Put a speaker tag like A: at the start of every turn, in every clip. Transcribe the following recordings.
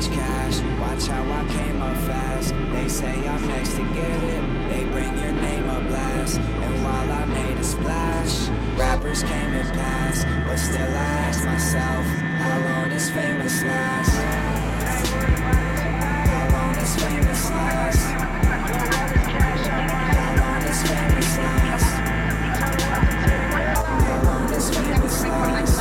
A: much cash. Watch how I came up fast. They say I'm next to get it. They bring your name up last. And while I made a splash, rappers came and passed. But still I ask myself, how long does famous last? How long does famous last? How long does famous last? How long does famous last?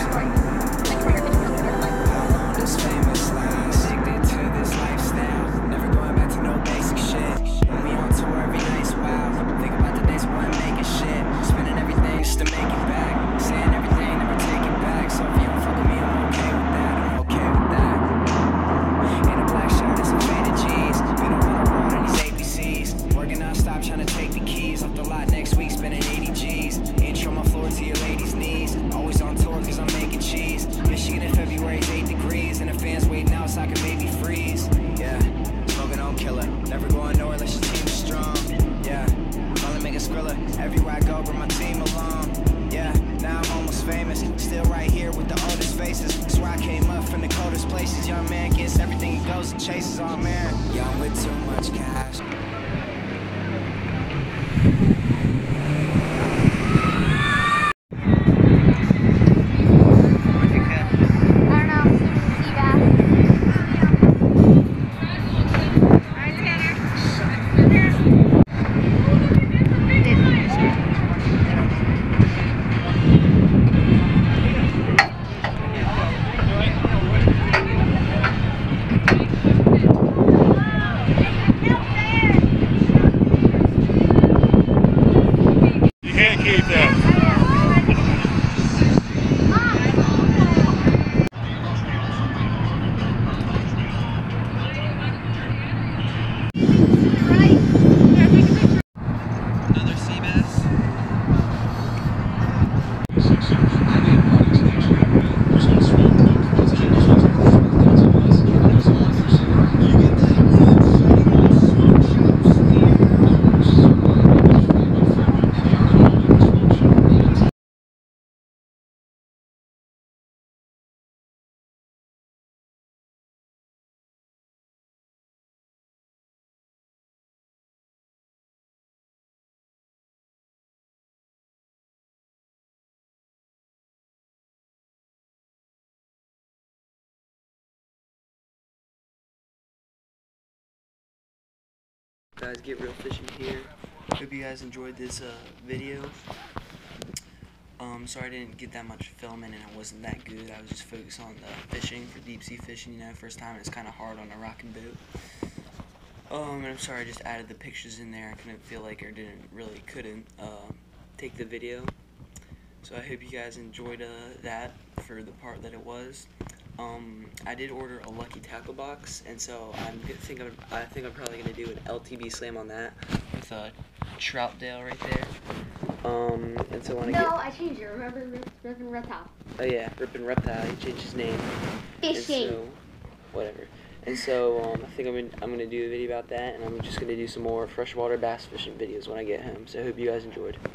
A: How long does famous last? Addicted to this lifestyle, never going back to no basic shit. When we on tour every night's wild. Think about the days when I'm making shit, spending everything just to make it back, saying everything, never take it back. So if you don't fuck with me, I'm okay with that. I'm okay with that. In a black shirt and some faded G's, we don't wanna roll in these ABCs. Working non-stop trying to take the keys off the lot next week, spending 80 G's. Intro my floor to your lady's knees. Always on tour cause I'm making cheese. Michigan in February is 8 degrees, and the fans waiting out so I can maybe freeze. Yeah, smoking on killer, never going nowhere unless your team is strong. Yeah, finally make a skrilla. Everywhere I go, bring my team along. Yeah, now I'm almost famous, still right here with the oldest faces. Swear I came up from the coldest places. Young man gets everything he goes and chases. Oh man, young with too much cash.
B: Guys, get real fishing here. Hope you guys enjoyed this video. Sorry I didn't get that much filming and it wasn't that good. I was just focused on fishing for deep sea fishing, you know, first time, and it's kind of hard on a rocking boat. And I'm sorry I just added the pictures in there. I couldn't feel like I couldn't take the video. So I hope you guys enjoyed that for the part that it was. I did order a Lucky Tackle box, and so I think I'm probably gonna do an LTB slam on that with a Troutdale right there. And so when
C: I changed it. Remember Rippin' Reptile?
B: Oh yeah, Rippin' Reptile. He changed his name.
C: Fishing.
B: So, whatever. And so I think I'm gonna do a video about that, and I'm just gonna do some more freshwater bass fishing videos when I get home. So I hope you guys enjoyed.